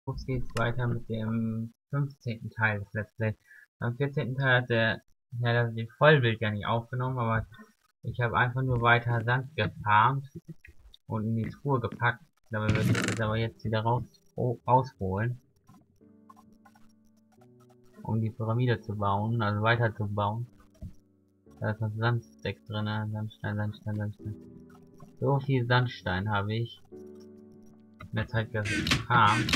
Jetzt geht's weiter mit dem 15. Teil des Let's Play. Am 14. Teil hat den Vollbild ja nicht aufgenommen, aber ich habe einfach nur weiter Sand gefarmt und in die Truhe gepackt. Dabei würde ich das aber jetzt wieder rausholen, um die Pyramide zu bauen, also weiter zu bauen. Da ist noch Sandstack drin, Sandstein. So viel Sandstein habe ich in der Zeit gefarmt.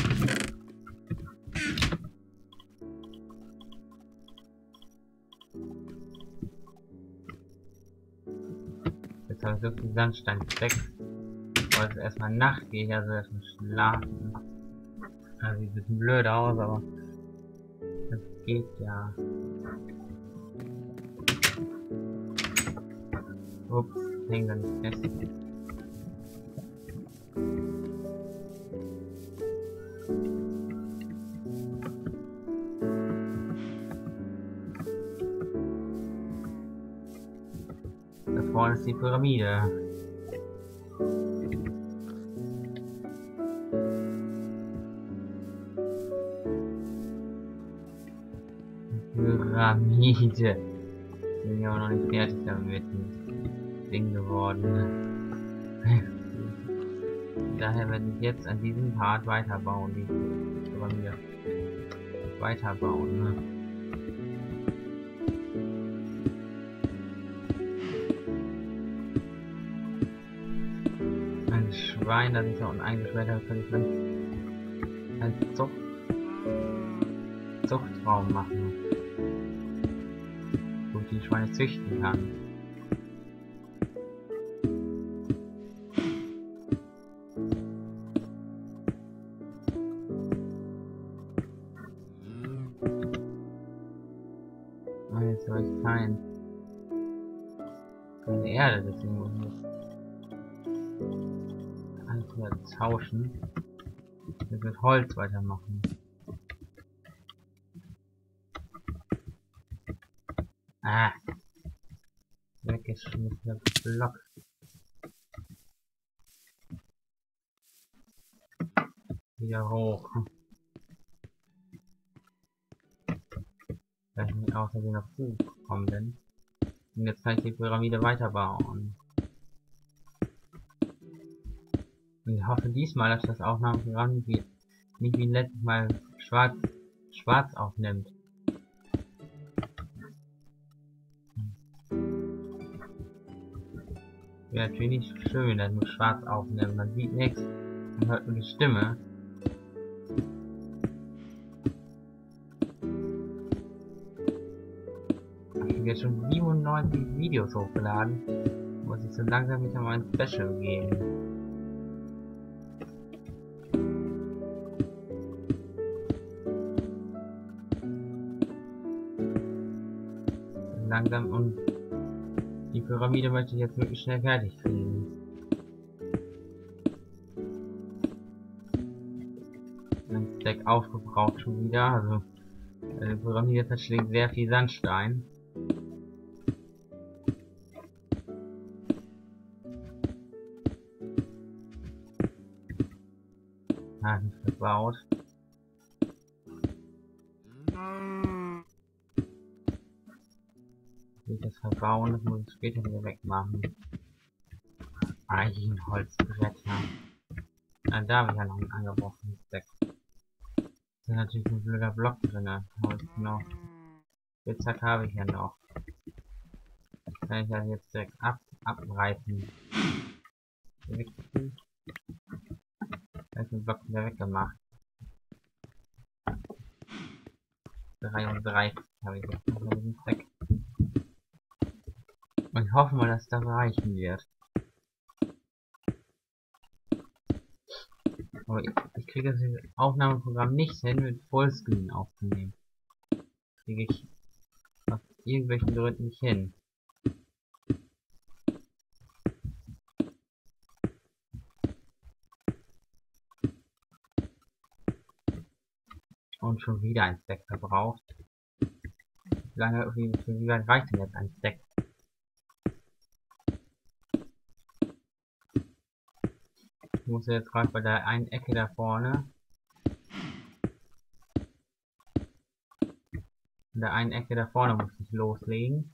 Jetzt habe ich so viel Sandstein-Stack. Weil es erstmal Nacht geht, also erstmal schlafen. Also sieht ein bisschen blöd aus, aber das geht ja. Ups, hängt dann nicht fest. Da vorne ist die Pyramide. Pyramide. Bin ja auch noch nicht fertig damit. Ding geworden. Daher werde ich jetzt an diesem Part weiterbauen, die Pyramide. Weiterbauen, ne? Ein Schwein, das ich da unten eingesperrt habe, kann ich dann als Zuchtraum machen. Wo ich die Schweine züchten kann. Und jetzt habe ich keine Erde, deswegen muss ich jetzt alles wieder tauschen. Jetzt mit Holz weitermachen. Ah! Weggeschmissener Block. Wieder hoch. Weil ich nicht außerdem auf Buch gekommen bin. Und jetzt kann ich die Pyramide weiterbauen. Und ich hoffe diesmal, dass das Aufnahmeprogramm nicht wie letztes Mal schwarz aufnimmt. Wäre natürlich nicht schön, dass nur schwarz aufnimmt. Man sieht nichts, man hört nur die Stimme. Ich habe jetzt schon 97 Videos hochgeladen. Muss ich so langsam wieder mal ein Special geben. Langsam, und die Pyramide möchte ich jetzt wirklich schnell fertig kriegen. Ein Stack aufgebraucht schon wieder, also die Pyramide verschlingt sehr viel Sandstein. Nicht verbaut. Will ich das verbauen, das muss ich später wieder wegmachen. Eichenholzbretter. Da habe ich ja noch einen angebrochenen Stack. Da ist natürlich ein blöder Block drin. Holz noch. Spitzhack habe ich ja noch. Kann ich ja jetzt direkt abreißen. Da ist den Block wieder weggemacht. 33 habe ich jetzt noch mit dem Stack. Und ich hoffe mal, dass das reichen wird. Aber ich kriege das Aufnahmeprogramm nicht hin, mit Vollscreen aufzunehmen. Kriege ich aus irgendwelchen Gründen nicht hin. Und schon wieder ein Stack verbraucht. Wie weit reicht denn jetzt ein Stack? Ich muss jetzt gerade bei der einen Ecke da vorne In der einen Ecke da vorne muss ich loslegen.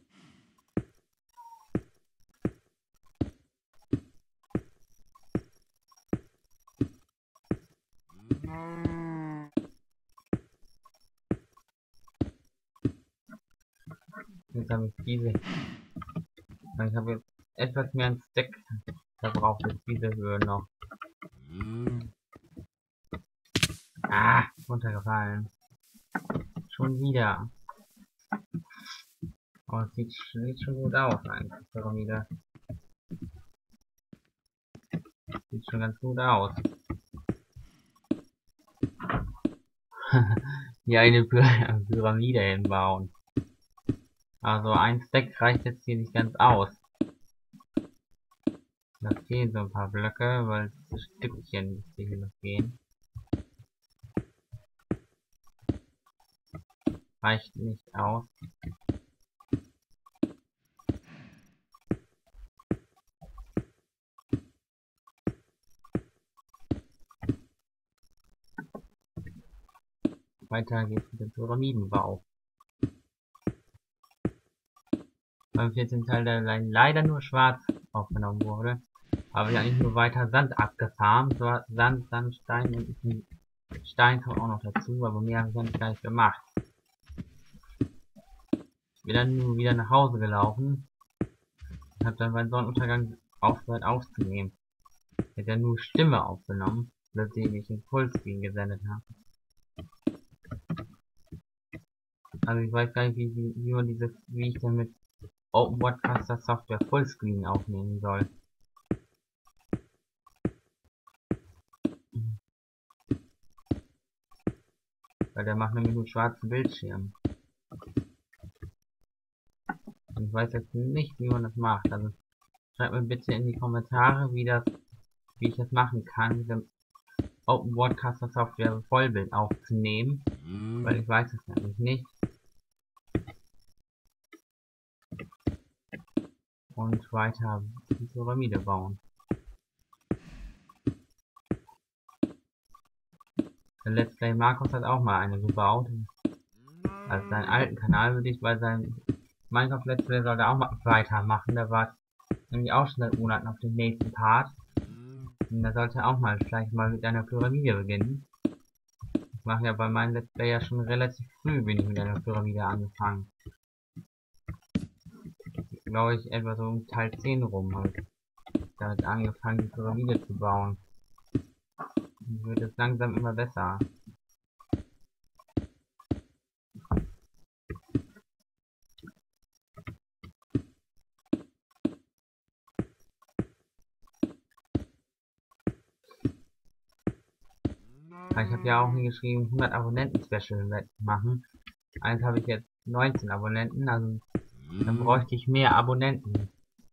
Jetzt habe ich diese. Ich habe jetzt etwas mehr ein Stack. Da braucht es diese Höhe noch. Ah, runtergefallen. Schon wieder. Aber es sieht schon gut aus eigentlich, die Pyramide. Sieht schon ganz gut aus. Hier eine Pyramide hinbauen. Also ein Stack reicht jetzt hier nicht ganz aus. Da fehlen so ein paar Blöcke, weil es Stückchen hier noch gehen. Reicht nicht aus. Weiter geht's mit dem Pyramidenbau. Beim 14. Teil der leider nur schwarz aufgenommen wurde, habe ich eigentlich nur weiter Sand abgefarmt. So Sand, Sandstein und Stein kommt auch noch dazu, aber mehr habe ich dann gleich gemacht. Ich bin dann nur wieder nach Hause gelaufen und habe dann beim Sonnenuntergang aufgehört aufzunehmen. Ich hätte dann nur Stimme aufgenommen, seitdem ich den Fullscreen gesendet habe. Also ich weiß gar nicht, wie ich denn mit Open Wadcaster Software Fullscreen aufnehmen soll. Weil der macht nämlich nur schwarzen Bildschirm. Und ich weiß jetzt nicht, wie man das macht. Also schreibt mir bitte in die Kommentare, wie ich das machen kann, mit dem Open Wadcaster Software Vollbild aufzunehmen. Weil ich weiß es nämlich nicht. Und weiter die Pyramide bauen. Der Let's Play Markus hat auch mal eine gebaut. Also seinen alten Kanal würde ich bei seinem Minecraft Let's Play sollte auch mal weitermachen. Da war nämlich auch schon seit Monaten auf dem nächsten Part. Und da sollte auch mal vielleicht mal mit einer Pyramide beginnen. Ich mache ja bei meinem Let's Play ja schon relativ früh bin ich mit einer Pyramide angefangen. Glaube ich etwa so um Teil 10 rum halt. Damit angefangen die Pyramide zu bauen. Dann wird es langsam immer besser. Ich habe ja auch hingeschrieben 100 Abonnenten Special machen. Eins habe ich jetzt 19 Abonnenten, also dann bräuchte ich mehr Abonnenten,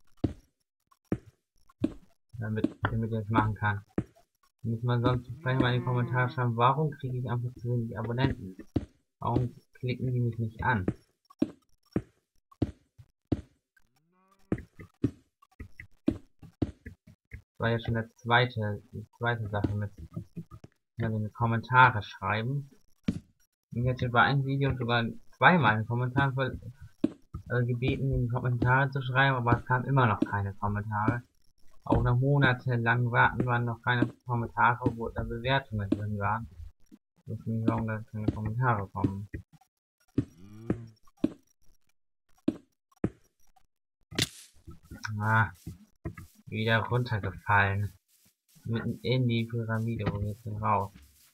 damit ich das machen kann. Muss man sonst vielleicht mal in die Kommentare schreiben, warum kriege ich einfach zu wenig Abonnenten? Warum klicken die mich nicht an? Das war ja schon die zweite Sache mit in die Kommentare schreiben. Ich hätte bei einem Video sogar zweimal einen Kommentar gebeten, in die Kommentare zu schreiben, aber es kamen immer noch keine Kommentare. Auch nach monatelang Warten waren noch keine Kommentare, wo da Bewertungen drin waren. Ich weiß nicht, warum da keine Kommentare kommen. Ah, wieder runtergefallen. Mitten in die Pyramide, wo geht's denn raus?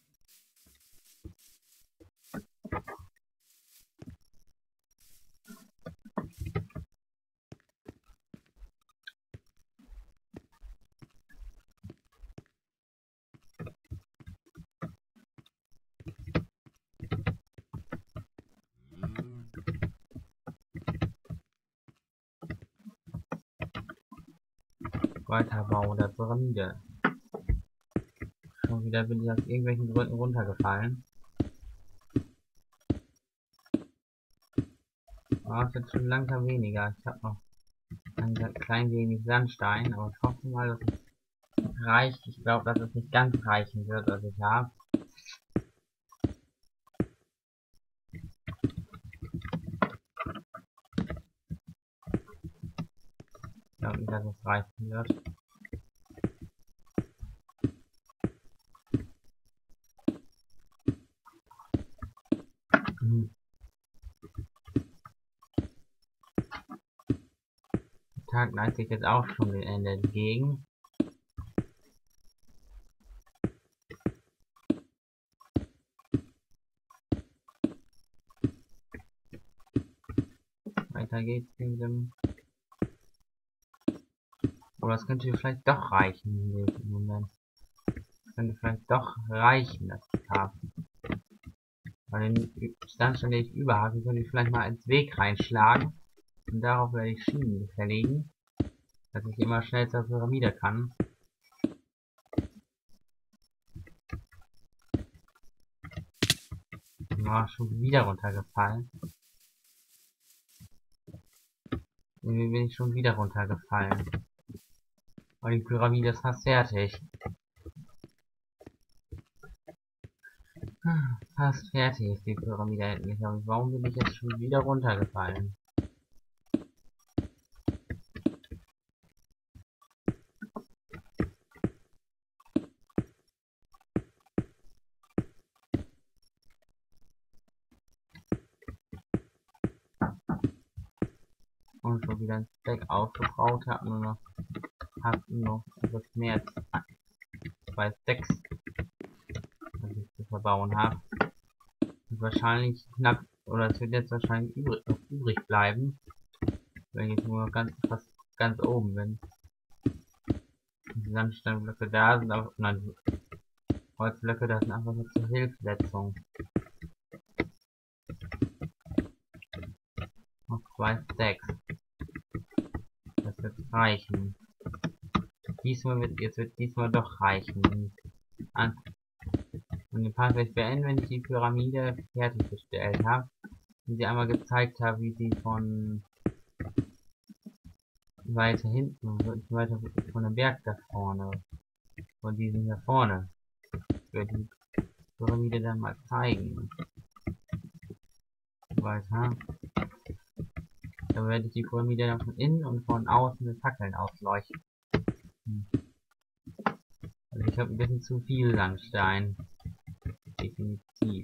Weiterbau der Pyramide. Schon wieder bin ich aus irgendwelchen Gründen runtergefallen. Aber es wird schon langsam weniger. Ich habe noch ein klein wenig Sandstein, aber ich hoffe mal, dass es reicht. Ich glaube, dass es nicht ganz reichen wird, was ich habe. glaube nicht, dass es reichen wird. Tag neigt sich jetzt auch schon dem Ende entgegen. Weiter geht's in dem. Oder es könnte vielleicht doch reichen im Moment. Es könnte vielleicht doch reichen, das Hafen. Weil den Standstand, den ich über habe, könnte ich vielleicht mal als Weg reinschlagen. Und darauf werde ich Schienen verlegen, dass ich immer schnell zur Pyramide kann. Oh, schon wieder runtergefallen. Irgendwie bin ich schon wieder runtergefallen. Aber die Pyramide ist fast fertig. Fast fertig ist die Pyramide endlich. Aber warum bin ich jetzt schon wieder runtergefallen? Und schon wieder ein Stack aufgebaut, habe nur noch etwas mehr als 2 Stacks, was ich zu verbauen habe. Und wahrscheinlich knapp, oder es wird jetzt wahrscheinlich übrig bleiben, wenn ich nur fast ganz oben bin. Die Sandsteinblöcke da sind auch, nein, Holzblöcke, das sind einfach nur zur Hilfssetzung. Noch 2 Stacks. Das wird reichen. Jetzt wird diesmal doch reichen. Und den Part werde ich beenden, wenn ich die Pyramide fertiggestellt habe. Und sie einmal gezeigt habe, wie sie von weiter hinten, weiter von dem Berg da vorne, von diesem hier vorne, ich werde die Pyramide dann mal zeigen. Weiter. Da werde ich die Pyramide dann von innen und von außen mit Fackeln ausleuchten. Also ich habe ein bisschen zu viel Sandstein. Definitiv.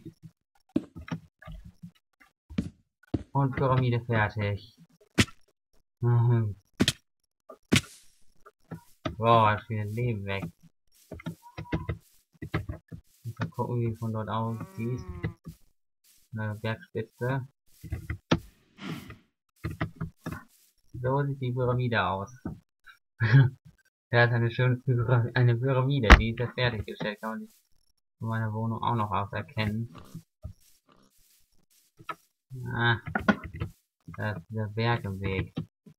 Und Pyramide fertig. Boah, ist wieder Leben weg. Mal gucken, wie von dort aus sieht. Eine Bergspitze. So sieht die Pyramide aus. Er hat eine schöne Pyramide, die ist ja fertiggestellt, kann man die von meiner Wohnung auch noch aus erkennen. Ah, da ist dieser Berg im Weg.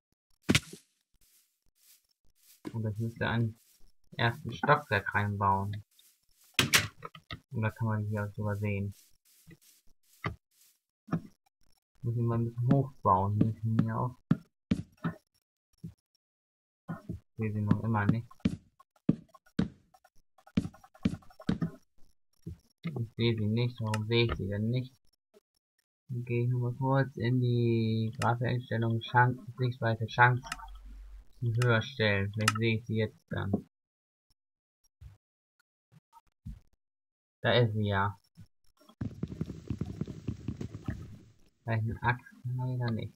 Und ich müsste einen ersten Stockwerk reinbauen. Und da kann man hier auch sogar sehen. Muss ich mal ein bisschen hochbauen, müssen wir auch. Ich sehe sie noch immer nicht. Ich sehe sie nicht, warum sehe ich sie denn nicht? Dann gehe ich nochmal kurz in die Grafeinstellung Sichtweite Chance höher stellen. Vielleicht sehe ich sie jetzt dann. Da ist sie ja. Vielleicht eine Axt? Leider nicht.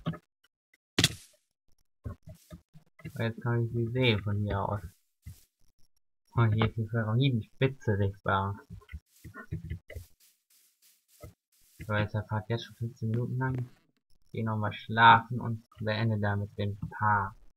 Aber jetzt kann ich sie sehen von hier aus. Und hier ist die Pyramidenspitze sichtbar. So, jetzt der Part jetzt schon 15 Minuten lang. Ich gehe nochmal schlafen und beende damit den Part.